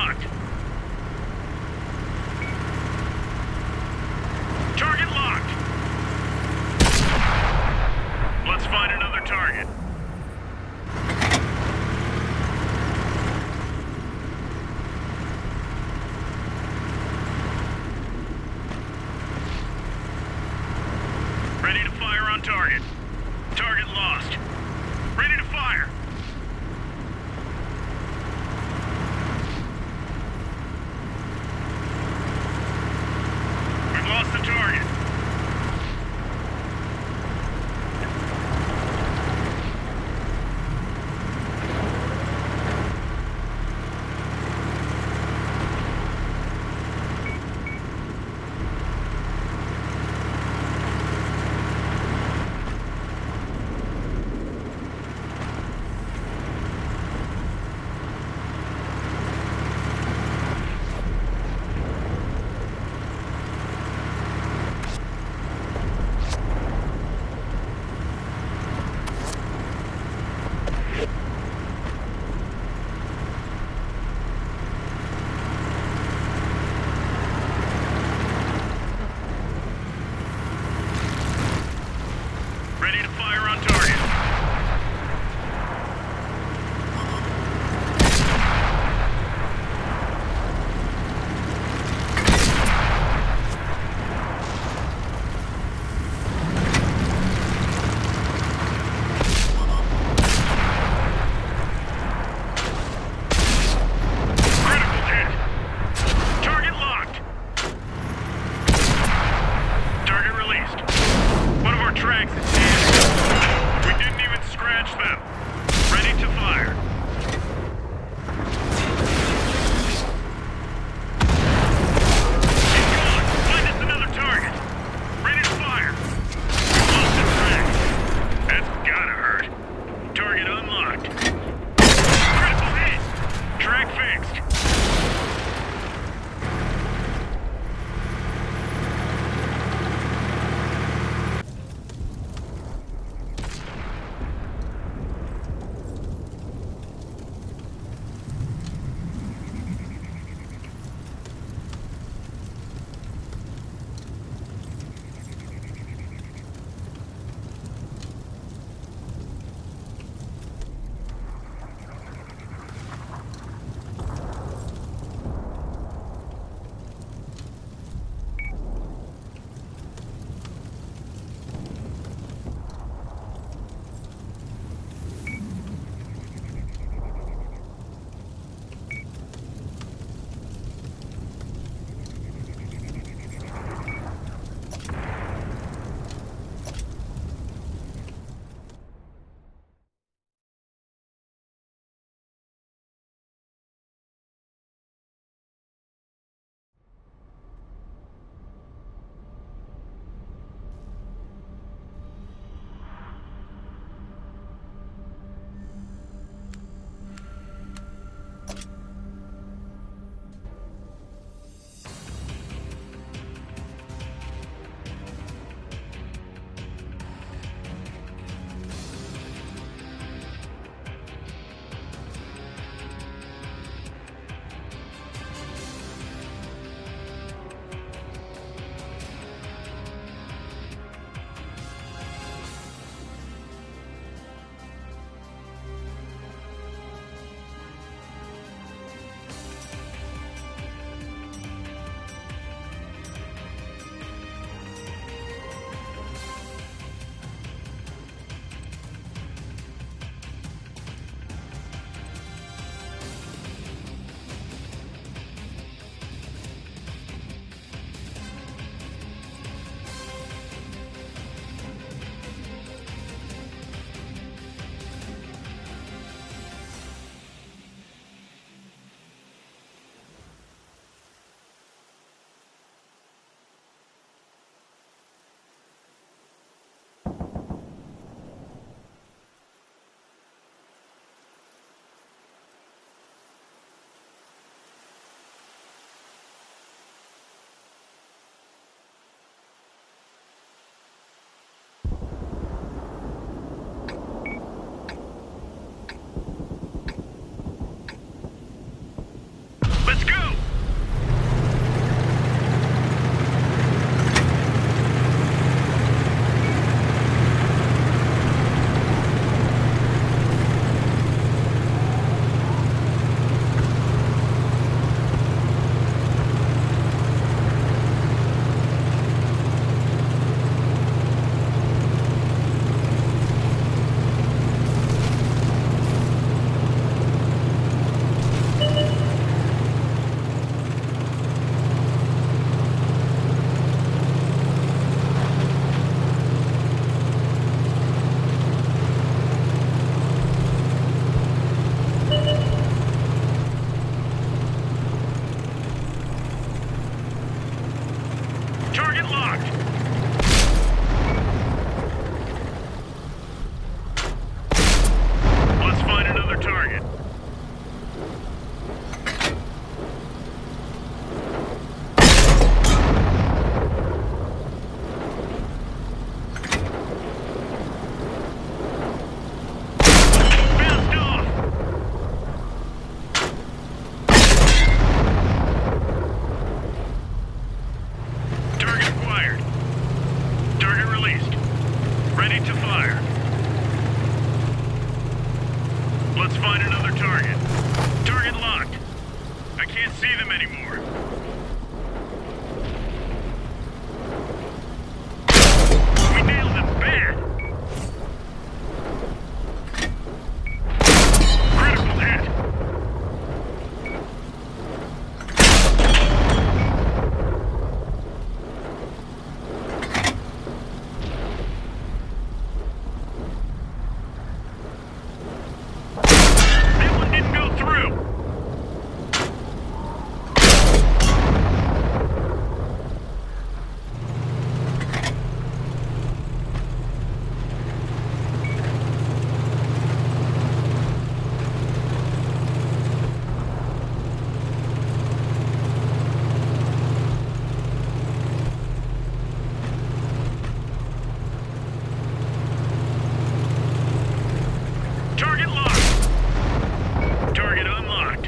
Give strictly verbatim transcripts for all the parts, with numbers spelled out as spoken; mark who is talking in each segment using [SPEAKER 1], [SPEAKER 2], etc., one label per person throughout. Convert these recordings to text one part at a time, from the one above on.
[SPEAKER 1] locked. Target locked. Let's find another target. Ready to fire on target. Target lost. Ready to fire. We've lost the target. Ready to fire on target. Critical hit. Target locked. Target released. One of our tracks is dead. We didn't even scratch them. Ready to fire. Keep going. Find us another target. Ready to fire. We lost the track. That's gotta hurt. Target unlocked. Critical hit. Track fixed. find another target. Target locked. I can't see them anymore. We nailed them bad. Critical hit. That one didn't go through. Target locked. Target unlocked.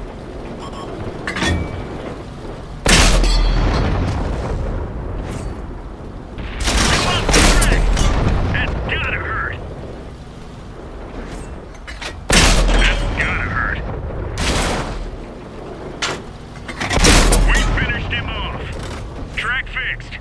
[SPEAKER 1] Lost the track. That's gotta hurt. That's gotta hurt. We finished him off. Track fixed.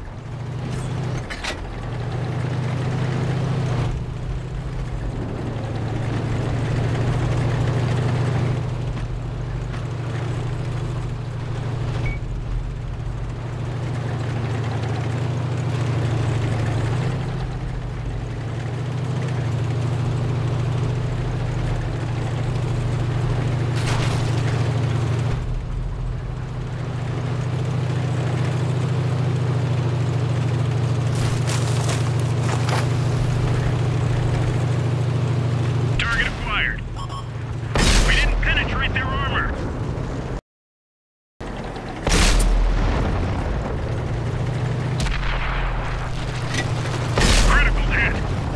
[SPEAKER 1] Target acquired. We didn't penetrate their armor. Critical hit.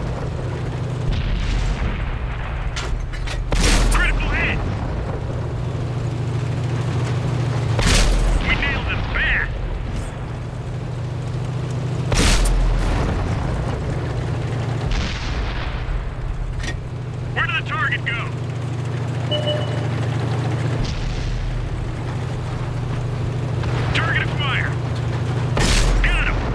[SPEAKER 1] Critical hit. We nailed them bad. Where did the target go? Target acquired. Got him.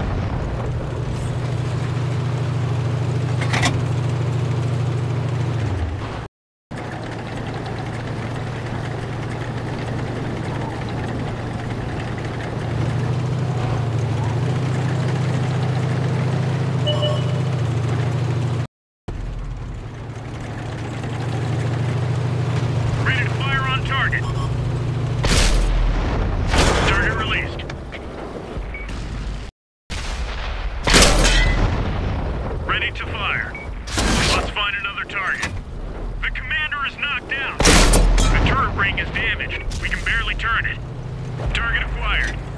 [SPEAKER 1] Ready to fire on target. Target released. Ready to fire. Let's find another target. The commander is knocked out. The turret ring is damaged. We can barely turn it. Target acquired.